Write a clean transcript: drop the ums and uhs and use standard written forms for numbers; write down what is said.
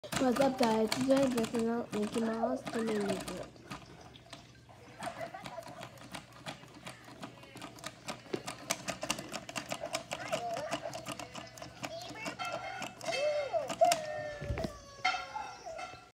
What's up guys, today I'm dressing up Mickey Mouse to make me good.